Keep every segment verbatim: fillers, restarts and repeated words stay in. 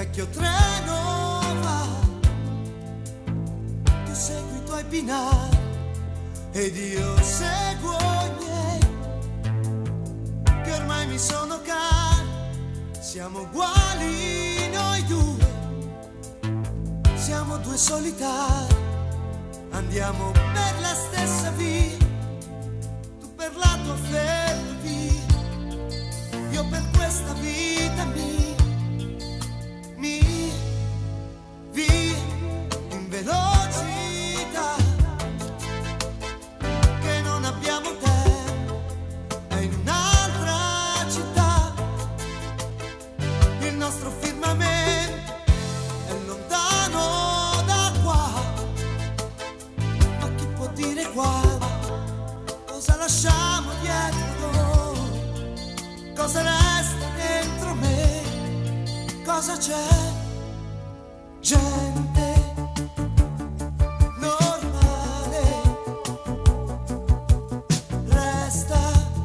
vecchio treno va, tu segui i tuoi binari ed io seguo i miei, che ormai mi sono cari, siamo uguali noi due, siamo due solitari, andiamo per la stessa via, tu per la tua ferrovia, io per questa vita mia, mia, via, in velocità, che non abbiamo tempo, è in un'altra città, il nostro firmamento è lontano da qua, ma chi può dire guarda, cosa lasciamo dietro, cosa resta dentro me, cosa c'è? Gente normale, resta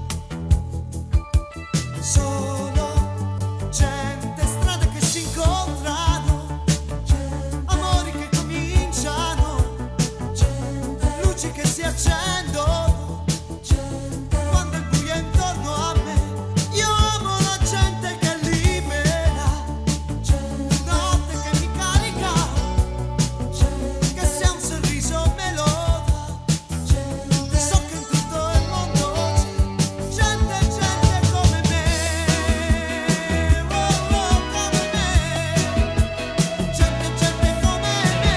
solo gente, strade che si incontrano, amori che cominciano, luci che si accendono, quando il buio è intorno a me. Io amo la gente che è libera, notte che mi carica, che se ha un sorriso me lo dà, so che in tutto il mondo c'è gente, gente come me, oh, oh, come me, gente, gente come me.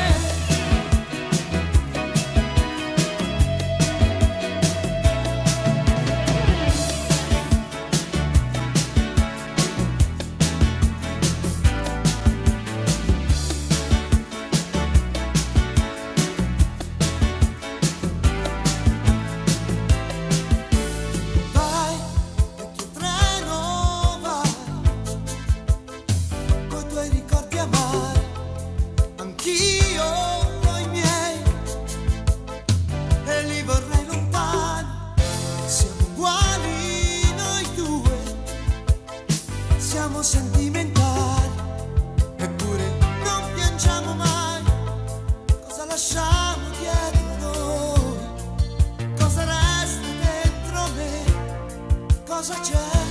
Vai, vecchio treno va, coi tuoi ricordi amari, anch'io ho i miei, e li vorrei lontani, siamo uguali noi due, siamo sentimentali, eppure non piangiamo mai, cosa lasciamo dietro noi, cosa resta dentro me, cosa c'è?